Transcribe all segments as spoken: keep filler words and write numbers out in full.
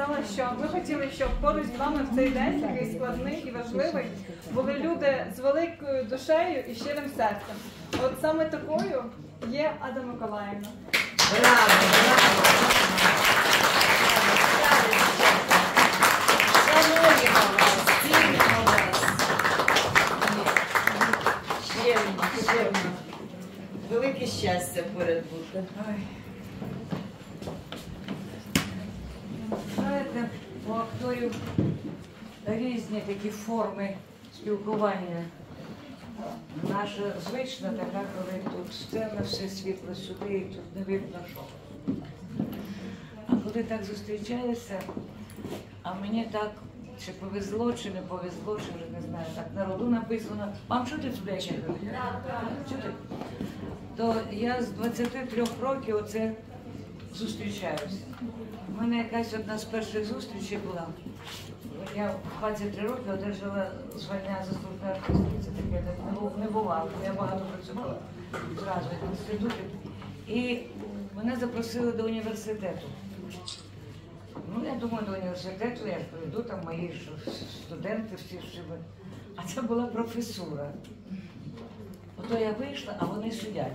сказала, що ми хотіли, щоб поруч з вами в цей день, такий складний і важливий, були люди з великою душею і щирим серцем. От саме такою є Ада Миколаївна. Браво, браво! Шануємо вас, цінуємо вас. Щемно, щемно. Велике щастя поряд бути. Знаєте, у акторів різні такі форми спілкування. Наша звична така, коли тут сцена, все світло сюди, і тут не видно що. А коли так зустрічалися, а мені так, чи повезло, чи не повезло, чи вже не знаю, так на роду написано. Вам чути з плечі? Чути? То я з двадцяти трьох років оце зустрічаюся. У мене якась одна з перших зустрічей була. Я в двадцять три роки одержала звання заслуженої артистки. Це таке не бувало. Я багато працювала зразу в інституті. І мене запросили до університету. Ну, я думаю, до університету я ж прийду, там мої ж студенти всі живуть. А це була професура. Ото я вийшла, а вони сидять.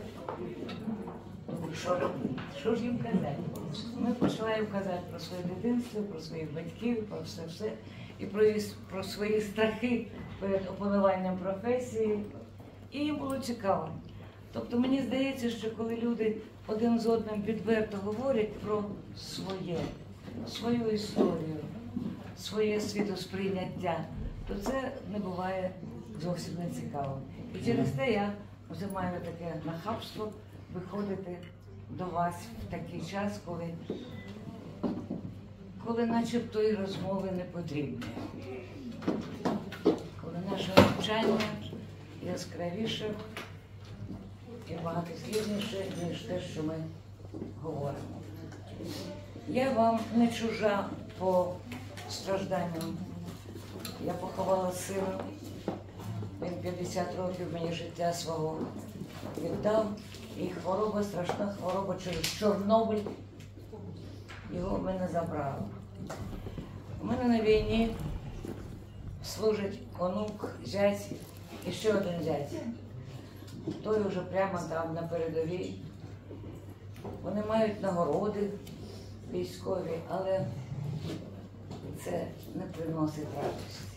Що, що ж їм казати? Ми почали їм казати про своє дитинство, про своїх батьків, про все-все. І про, про свої страхи перед опануванням професії. І їм було цікаво. Тобто мені здається, що коли люди один з одним відверто говорять про своє, свою історію, своє світосприйняття, то це не буває зовсім не цікаво. І через те я вже маю таке нахабство виходити до вас в такий час, коли, коли начебто і розмови не потрібні. Коли наше навчання яскравіше і багатослівніше, ніж те, що ми говоримо. Я вам не чужа по стражданням. Я поховала сина, він п'ятдесят років мені життя свого віддав, і хвороба, страшна хвороба через Чорнобиль, його в мене забрали. У мене на війні служить онук, зять і ще один зять. Той вже прямо там на передовій. Вони мають нагороди військові, але це не приносить радості.